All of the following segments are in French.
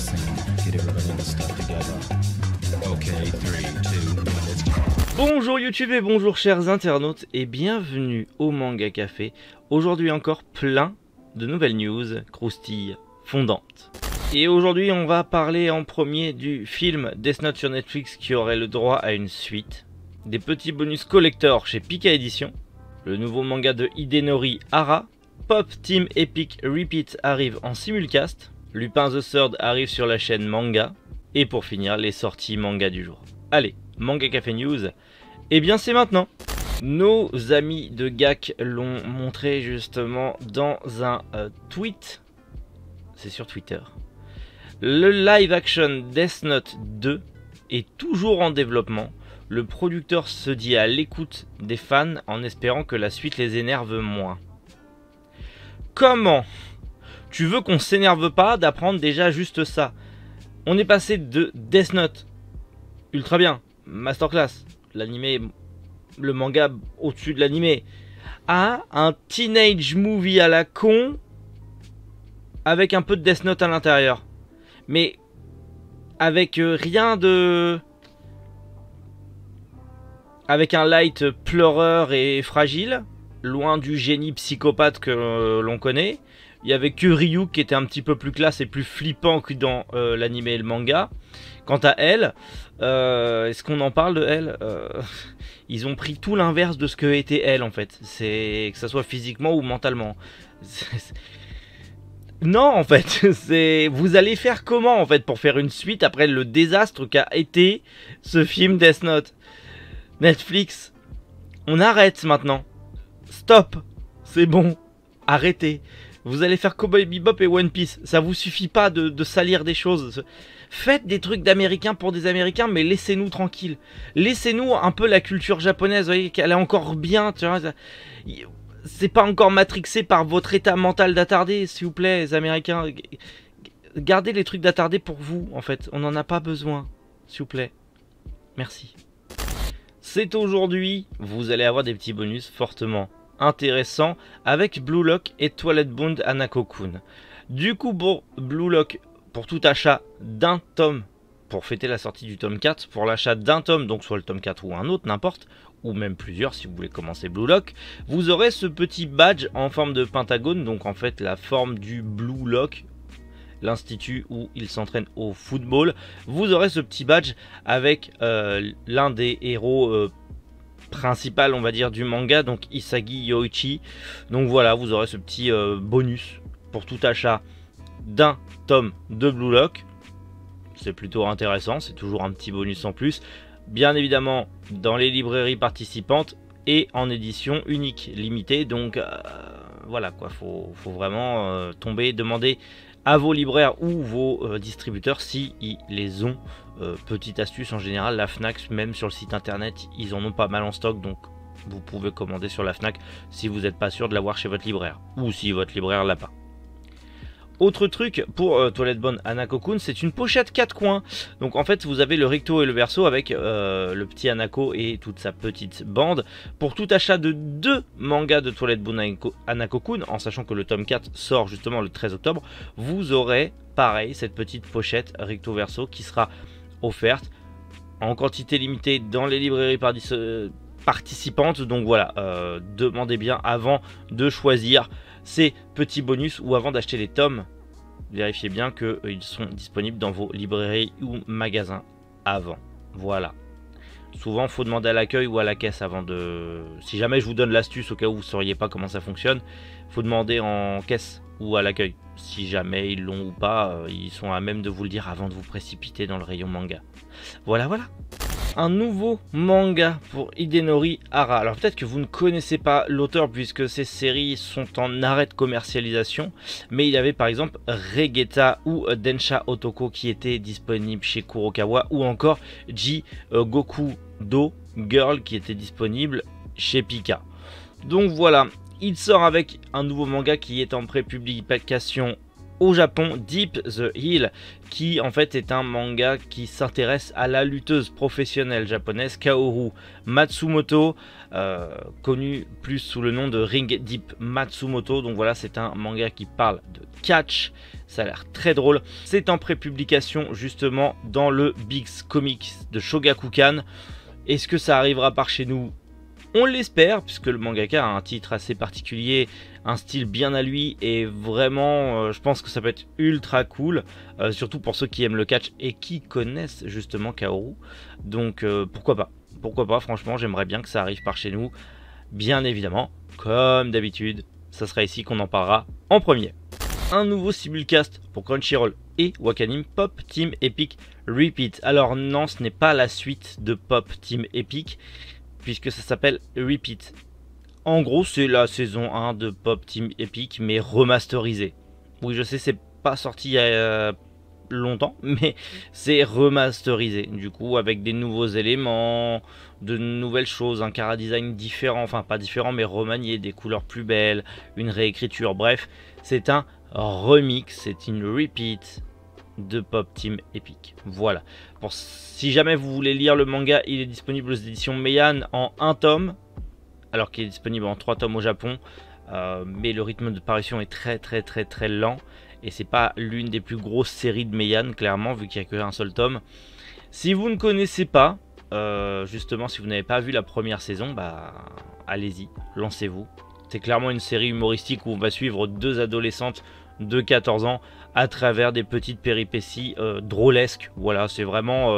scene. Get everybody in the stuff together. Okay, 3, 2, 1, let's go. Bonjour YouTube et bonjour chers internautes et bienvenue au Manga Café. Aujourd'hui encore plein de nouvelles news croustilles fondantes. Et aujourd'hui on va parler en premier du film Death Note sur Netflix qui aurait le droit à une suite. Des petits bonus collector chez Pika Édition. Le nouveau manga de Hidenori Hara. Pop Team Epic Repeat arrive en simulcast. Lupin the Third arrive sur la chaîne Manga. Et pour finir, les sorties manga du jour. Allez, Manga Café News. Et bien c'est maintenant. Nos amis de GAK l'ont montré justement dans un tweet. C'est sur Twitter. Le live action Death Note 2 est toujours en développement. Le producteur se dit à l'écoute des fans en espérant que la suite les énerve moins. Comment? Tu veux qu'on s'énerve pas d'apprendre déjà juste ça? On est passé de Death Note, ultra bien, masterclass, l'animé, le manga au-dessus de l'animé, à un teenage movie à la con avec un peu de Death Note à l'intérieur. Mais avec rien de... Avec un light pleureur et fragile, loin du génie psychopathe que l'on connaît. Il y avait que Ryu qui était un petit peu plus classe et plus flippant que dans l'anime et le manga. Quant à elle, est-ce qu'on en parle de elle? Ils ont pris tout l'inverse de ce que était elle en fait. C'est que ça soit physiquement ou mentalement. Non en fait, vous allez faire comment en fait pour faire une suite après le désastre qu'a été ce film Death Note? Netflix, on arrête maintenant. Stop, c'est bon, arrêtez. Vous allez faire Cowboy Bebop et One Piece. Ça vous suffit pas de salir des choses. Faites des trucs d'américains pour des américains, mais laissez-nous tranquilles. Laissez-nous un peu la culture japonaise, vous voyez, qu'elle est encore bien, tu vois. C'est pas encore matrixé par votre état mental d'attardé, s'il vous plaît, les américains. Gardez les trucs d'attardé pour vous, en fait. On n'en a pas besoin, s'il vous plaît. Merci. C'est aujourd'hui, vous allez avoir des petits bonus fortement intéressants avec Blue Lock et Toilet Bound Hanako-kun. Du coup, pour Blue Lock, pour tout achat d'un tome, pour fêter la sortie du tome 4, pour l'achat d'un tome, donc soit le tome 4 ou un autre, n'importe, ou même plusieurs si vous voulez commencer Blue Lock, vous aurez ce petit badge en forme de pentagone, donc en fait la forme du Blue Lock, l'institut où il s'entraîne au football. Vous aurez ce petit badge avec l'un des héros principal, on va dire, du manga, donc Isagi Yoichi. Donc voilà, vous aurez ce petit bonus pour tout achat d'un tome de Blue Lock. C'est plutôt intéressant, c'est toujours un petit bonus en plus. Bien évidemment dans les librairies participantes et en édition unique limitée. Donc voilà quoi, faut vraiment tomber, demander à vos libraires ou vos distributeurs si ils les ont. Petite astuce, en général la Fnac, même sur le site internet, ils en ont pas mal en stock, donc vous pouvez commander sur la Fnac si vous n'êtes pas sûr de l'avoir chez votre libraire, ou si votre libraire l'a pas. Autre truc pour Toilet Bound Hanako-kun, c'est une pochette 4 coins. Donc en fait vous avez le recto et le verso avec le petit Hanako et toute sa petite bande. Pour tout achat de 2 mangas de Toilet Bound Hanako-kun, en sachant que le tome 4 sort justement le 13 octobre, vous aurez pareil cette petite pochette recto verso qui sera offerte en quantité limitée dans les librairies participantes. Donc voilà, demandez bien avant de choisir ces petits bonus ou avant d'acheter les tomes. Vérifiez bien qu'ils sont disponibles dans vos librairies ou magasins avant. Voilà. Souvent, il faut demander à l'accueil ou à la caisse avant de... Si jamais je vous donne l'astuce au cas où vous ne sauriez pas comment ça fonctionne, il faut demander en caisse ou à l'accueil. Si jamais ils l'ont ou pas, ils sont à même de vous le dire avant de vous précipiter dans le rayon manga. Voilà, voilà. Un nouveau manga pour Hidenori Hara. Alors peut-être que vous ne connaissez pas l'auteur puisque ces séries sont en arrêt de commercialisation, mais il y avait par exemple Regeta ou Densha Otoko qui étaient disponibles chez Kurokawa, ou encore Goku Do Girl qui était disponible chez Pika. Donc voilà, il sort avec un nouveau manga qui est en pré-publication au Japon, Deep the Hill, qui en fait est un manga qui s'intéresse à la lutteuse professionnelle japonaise Kaoru Matsumoto, connue plus sous le nom de Ring Deep Matsumoto. Donc voilà, c'est un manga qui parle de catch, ça a l'air très drôle. C'est en prépublication justement dans le Bigs Comics de Shogakukan. Est-ce que ça arrivera par chez nous? On l'espère, puisque le mangaka a un titre assez particulier, un style bien à lui, et vraiment, je pense que ça peut être ultra cool, surtout pour ceux qui aiment le catch et qui connaissent justement Kaoru. Donc pourquoi pas? Pourquoi pas, franchement, j'aimerais bien que ça arrive par chez nous. Bien évidemment, comme d'habitude, ça sera ici qu'on en parlera en premier. Un nouveau simulcast pour Crunchyroll et Wakanim, Pop Team Epic Repeat. Alors non, ce n'est pas la suite de Pop Team Epic, puisque ça s'appelle Repeat. En gros, c'est la saison 1 de Pop Team Epic, mais remasterisée. Oui, je sais, c'est pas sorti il y a longtemps, mais c'est remasterisé. Du coup, avec des nouveaux éléments, de nouvelles choses, un chara-design différent, enfin pas différent, mais remanié, des couleurs plus belles, une réécriture. Bref, c'est un remix, c'est une repeat de Pop Team Epic. Voilà. Pour, si jamais vous voulez lire le manga, il est disponible aux éditions Meian en 1 tome, alors qu'il est disponible en 3 tomes au Japon. Mais le rythme de parution est très lent. Et c'est pas l'une des plus grosses séries de Meian, clairement, vu qu'il n'y a qu'un seul tome. Si vous ne connaissez pas, justement, si vous n'avez pas vu la première saison, bah allez-y, lancez-vous. C'est clairement une série humoristique où on va suivre 2 adolescentes de 14 ans à travers des petites péripéties drôlesques. Voilà, c'est vraiment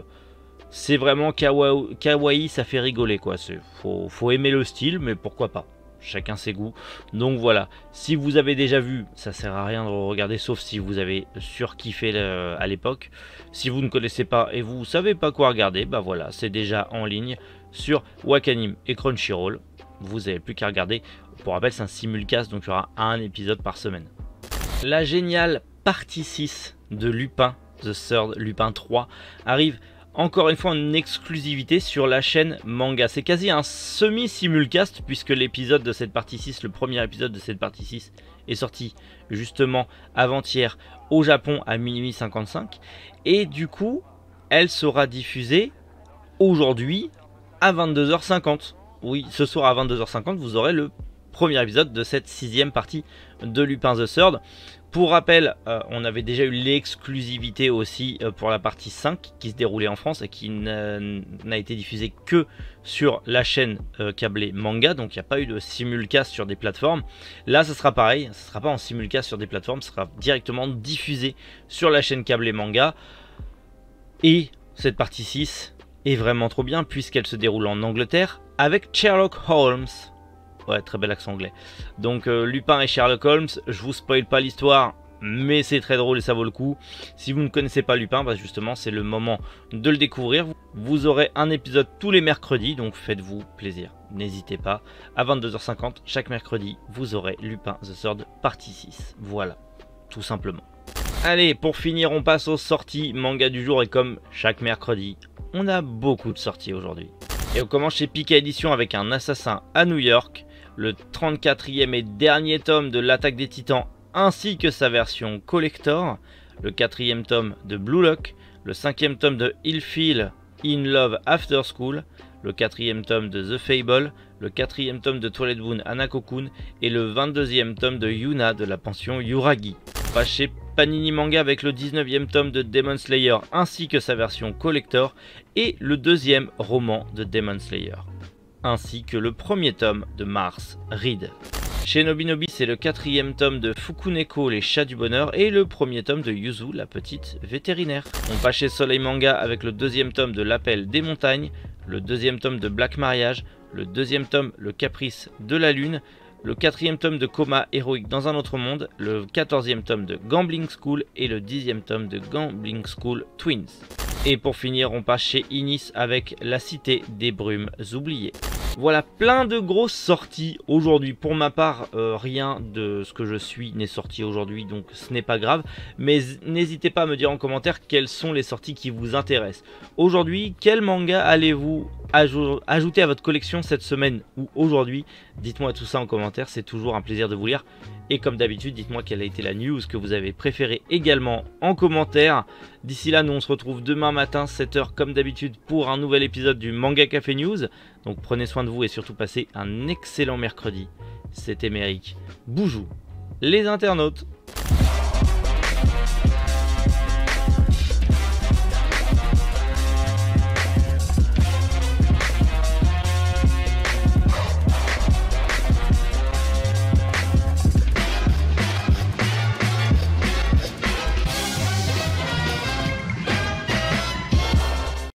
kawaii, ça fait rigoler quoi. Faut aimer le style, mais pourquoi pas, chacun ses goûts. Donc voilà, si vous avez déjà vu, ça sert à rien de regarder, sauf si vous avez surkiffé à l'époque. Si vous ne connaissez pas et vous savez pas quoi regarder, bah voilà, c'est déjà en ligne sur Wakanim et Crunchyroll. Vous n'avez plus qu'à regarder. Pour rappel, c'est un simulcast, donc il y aura un épisode par semaine. La géniale partie 6 de Lupin The Third, Lupin 3, arrive encore une fois en exclusivité sur la chaîne Manga. C'est quasi un semi-simulcast, puisque l'épisode de cette partie 6, le premier épisode de cette partie 6, est sorti justement avant-hier au Japon à minuit 55. Et du coup, elle sera diffusée aujourd'hui à 22h50. Oui, ce soir à 22h50, vous aurez le premier épisode de cette 6e partie de Lupin The Third. Pour rappel, on avait déjà eu l'exclusivité aussi pour la partie 5 qui se déroulait en France et qui n'a été diffusée que sur la chaîne câblée Manga. Donc il n'y a pas eu de simulcast sur des plateformes. Là, ça sera pareil, ça ne sera pas en simulcast sur des plateformes, ça sera directement diffusé sur la chaîne câblée Manga. Et cette partie 6 est vraiment trop bien puisqu'elle se déroule en Angleterre avec Sherlock Holmes. Ouais, très bel accent anglais. Donc Lupin et Sherlock Holmes, je vous spoil pas l'histoire, mais c'est très drôle et ça vaut le coup. Si vous ne connaissez pas Lupin, bah justement c'est le moment de le découvrir. Vous aurez un épisode tous les mercredis, donc faites-vous plaisir. N'hésitez pas, à 22h50 chaque mercredi, vous aurez Lupin The Third partie 6. Voilà, tout simplement. Allez, pour finir, on passe aux sorties manga du jour et comme chaque mercredi, on a beaucoup de sorties aujourd'hui. Et on commence chez Pika Édition avec un assassin à New York, le 34e et dernier tome de l'Attaque des Titans ainsi que sa version collector, le 4e tome de Blue Lock, le 5e tome de Il Feel In Love After School, le 4e tome de The Fable, le 4e tome de Toilet Boon Hanako-kun et le 22e tome de Yuna de la pension Yuragi. On passe chez Panini Manga avec le 19e tome de Demon Slayer ainsi que sa version collector et le 2e roman de Demon Slayer, ainsi que le 1er tome de Mars Reed. Chez Nobinobi, c'est le 4e tome de Fukuneko, les chats du bonheur, et le 1er tome de Yuzu, la petite vétérinaire. On passe chez Soleil Manga avec le 2e tome de L'appel des montagnes, le 2e tome de Black Mariage, le 2e tome Le caprice de la lune, le 4e tome de Coma héroïque dans un autre monde, le 14e tome de Gambling School et le 10e tome de Gambling School Twins. Et pour finir, on passe chez Inis avec La cité des brumes oubliées. Voilà, plein de grosses sorties aujourd'hui. Pour ma part, rien de ce que je suis n'est sorti aujourd'hui, donc ce n'est pas grave. Mais n'hésitez pas à me dire en commentaire quelles sont les sorties qui vous intéressent. Aujourd'hui, quel manga allez-vous ajouter à votre collection cette semaine ou aujourd'hui? Dites-moi tout ça en commentaire, c'est toujours un plaisir de vous lire. Et comme d'habitude, dites-moi quelle a été la news que vous avez préférée également en commentaire. D'ici là, nous on se retrouve demain matin 7 h comme d'habitude pour un nouvel épisode du Manga Café News. Donc prenez soin de vous et surtout passez un excellent mercredi. C'était Méric. Boujou les internautes.